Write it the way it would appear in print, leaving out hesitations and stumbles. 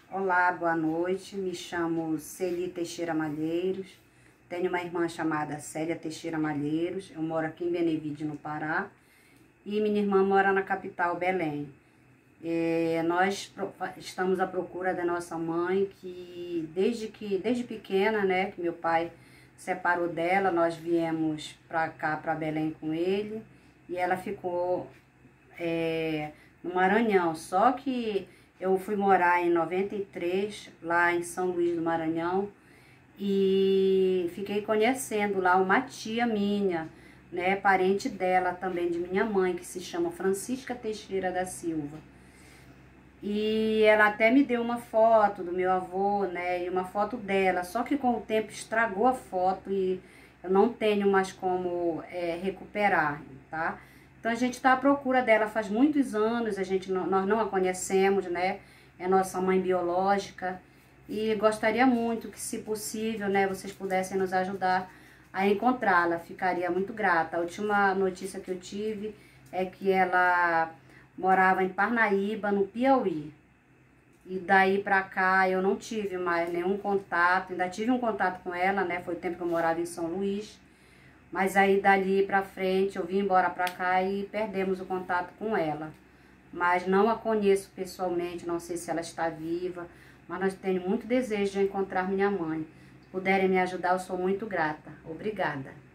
Olá, boa noite. Me chamo Celi Teixeira Malheiros. Tenho uma irmã chamada Célia Teixeira Malheiros. Eu moro aqui em Benevide, no Pará. E minha irmã mora na capital, Belém. Nós estamos à procura da nossa mãe, que desde pequena, né, que meu pai separou dela, nós viemos para cá, para Belém com ele. E ela ficou no Maranhão. Só que eu fui morar em 93, lá em São Luís do Maranhão, e fiquei conhecendo lá uma tia minha, né, parente dela também, de minha mãe, que se chama Francisca Teixeira da Silva. E ela até me deu uma foto do meu avô, né, e uma foto dela, só que com o tempo estragou a foto e eu não tenho mais como recuperar, tá? Então a gente está à procura dela faz muitos anos, nós não a conhecemos, né? É nossa mãe biológica e gostaria muito que, se possível, né, vocês pudessem nos ajudar a encontrá-la. Ficaria muito grata. A última notícia que eu tive é que ela morava em Parnaíba, no Piauí. E daí pra cá eu não tive mais nenhum contato, ainda tive um contato com ela, né? Foi o tempo que eu morava em São Luís. Mas aí dali pra frente eu vim embora pra cá e perdemos o contato com ela. Mas não a conheço pessoalmente, não sei se ela está viva, mas nós tenho muito desejo de encontrar minha mãe. Se puderem me ajudar, eu sou muito grata. Obrigada.